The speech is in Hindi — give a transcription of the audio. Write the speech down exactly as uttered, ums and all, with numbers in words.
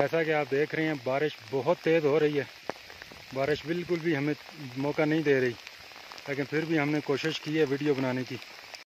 जैसा कि आप देख रहे हैं बारिश बहुत तेज़ हो रही है। बारिश बिल्कुल भी हमें मौका नहीं दे रही, लेकिन फिर भी हमने कोशिश की है वीडियो बनाने की।